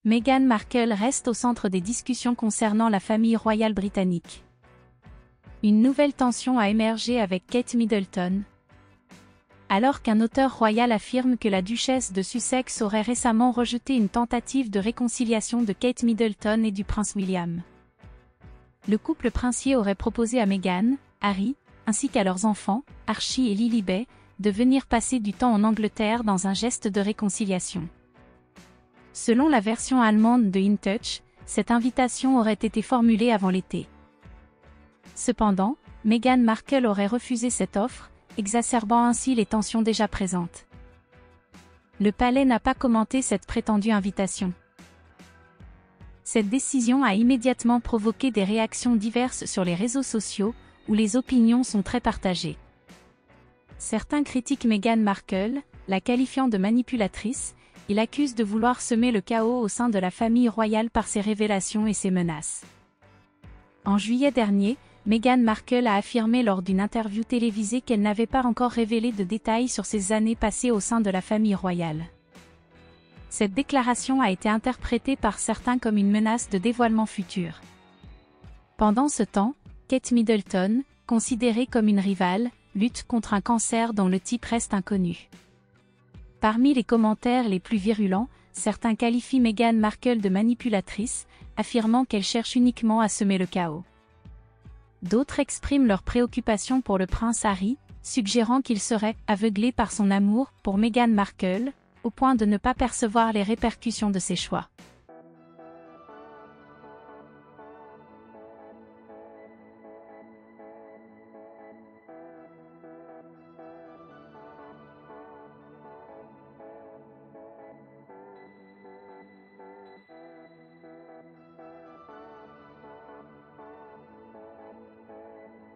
Meghan Markle reste au centre des discussions concernant la famille royale britannique. Une nouvelle tension a émergé avec Kate Middleton. Alors qu'un auteur royal affirme que la duchesse de Sussex aurait récemment rejeté une tentative de réconciliation de Kate Middleton et du prince William. Le couple princier aurait proposé à Meghan, Harry, ainsi qu'à leurs enfants, Archie et Lilibet, de venir passer du temps en Angleterre dans un geste de réconciliation. Selon la version allemande de In Touch, cette invitation aurait été formulée avant l'été. Cependant, Meghan Markle aurait refusé cette offre, exacerbant ainsi les tensions déjà présentes. Le palais n'a pas commenté cette prétendue invitation. Cette décision a immédiatement provoqué des réactions diverses sur les réseaux sociaux, où les opinions sont très partagées. Certains critiquent Meghan Markle, la qualifiant de manipulatrice, et l'accusent de vouloir semer le chaos au sein de la famille royale par ses révélations et ses menaces. En juillet dernier, Meghan Markle a affirmé lors d'une interview télévisée qu'elle n'avait pas encore révélé de détails sur ses années passées au sein de la famille royale. Cette déclaration a été interprétée par certains comme une menace de dévoilement futur. Pendant ce temps, Kate Middleton, considérée comme une rivale, lutte contre un cancer dont le type reste inconnu. Parmi les commentaires les plus virulents, certains qualifient Meghan Markle de manipulatrice, affirmant qu'elle cherche uniquement à semer le chaos. D'autres expriment leur préoccupation pour le prince Harry, suggérant qu'il serait aveuglé par son amour pour Meghan Markle, au point de ne pas percevoir les répercussions de ses choix.